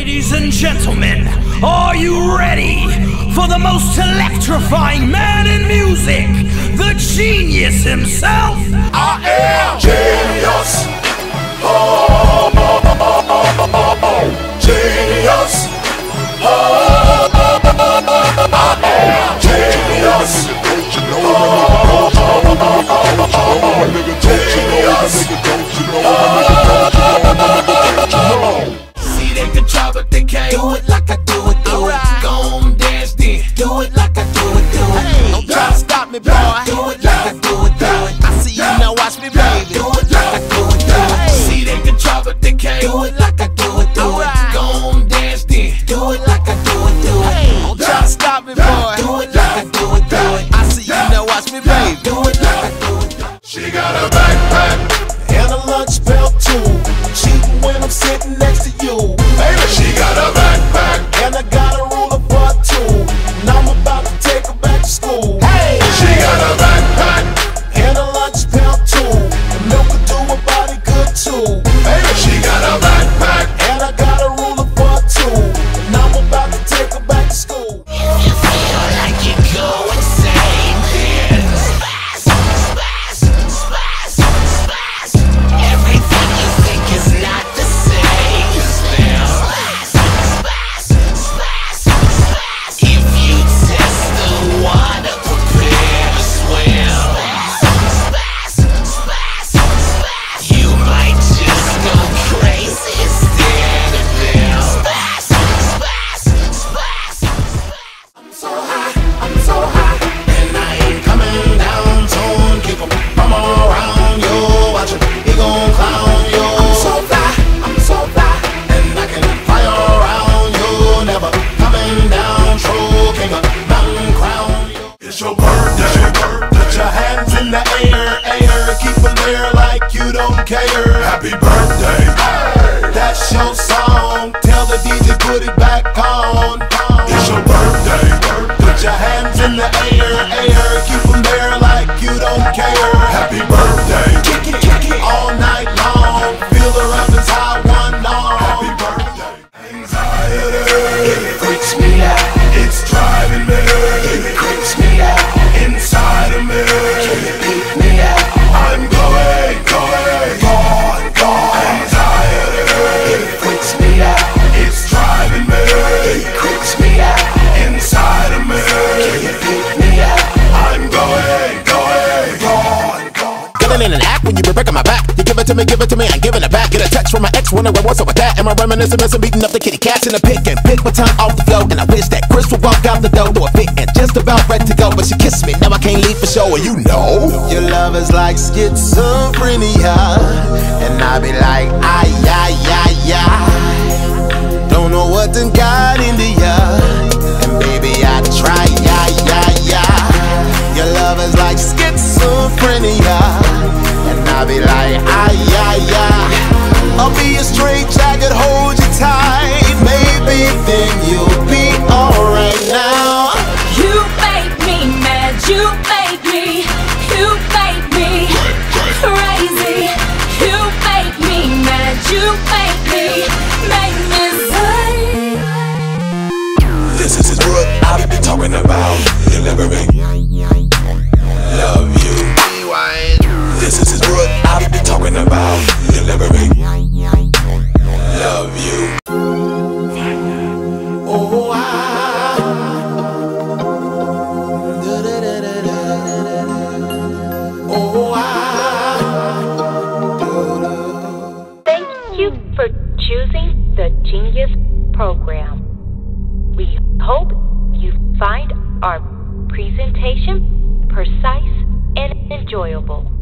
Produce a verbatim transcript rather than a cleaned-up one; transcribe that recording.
Ladies and gentlemen, are you ready for the most electrifying man in music, the genius himself? I am genius. Oh, oh, oh, oh, oh, oh. Genius. Oh, oh, oh, oh, oh. I am genius. Oh, oh, oh, oh, oh. Genius. See, they can try, but they can't do it like I do it, do it. Gon' dance then, do it like I do it, do it. Don't try to stop me, boy. Do it like I do it, do it. I see you now, watch me, baby. Do it like I do it, do it. See, they can try, but they can't do it like I do it, do it. Gon' dance then, do it like I do it, do it. Don't try to stop me, boy. Do it like I do it, do it. I see you now, watch me, baby. Do it like I do it, do it. She got a backpack and a lunch belt too. Cheating when I'm sitting next to you. Baby, she got a backpack and I got a ruler for two. And I'm about to take her back to school. Hey, she got a backpack and a lunch belt too. And milk will do her body good too. Baby, she got a backpack and I got a ruler for two. And I'm about to take her back to school. If you feel like you're going insane, then spaz, spaz, spaz, spaz. Everything you think is not the same. Spaz, spaz, spaz, spaz. If you test the water, prepare to swim. Spaz, spaz, spaz. You might just go crazy instead of them. Spaz, spaz, spaz. I'm so high, I'm so high, and I ain't coming down soon. Keep 'em from around you, watch him, he gon' clown you. I'm so fly, I'm so fly, and I can fly around you. Never coming down, true king of mountain crown you. It's your birthday, put your hands in the air, air. Keep 'em there like you don't care. Happy birthday, that's your song. Tell the D J put it back on. It's your birthday, put your hands in the air, air. Keep 'em there like you don't care. Happy birthday, kick it, kick it all night long. Feel the rappers high one long. Happy birthday. Anxiety, it freaks me out. It's driving me, it creeps me out. Inside of me, it beat me out. I'm going, going, gone, gone. Anxiety, it freaks me out. It's driving me, it creeps me out. Inside of me, it beat me out. I'm going, going, gone, gone. Getting in an act when you be breaking my back. You give it to me, give it to me, I ain't giving it back. Get a text from my ex, wondering what's up with that. Am I reminiscing, missing, beating up the kitty cats in the pick and pick my tongue off the floor. And I wish that Chris would walk out the door to a fit and just about ready to go. But she kissed me, now I can't leave for sure. And you know, your love is like schizophrenia, and I be like, ay, ay, ay, ay. Don't know what done got into ya, and baby I try, yeah, yeah, yeah. Your love is like schizophrenia, and I be like, ay, ay, ay. I'll be a straight jacket, hold you tight, maybe then you'll be alright now. You make me mad, you make me, you make me crazy. You make me mad, you make me, make me say. This is what I've been talking about. Delivering love you. This is what I've been talking about. Delivering love you. Oh, I. Oh, I. Thank you for choosing the Genius program. We hope you find our presentation precise and enjoyable.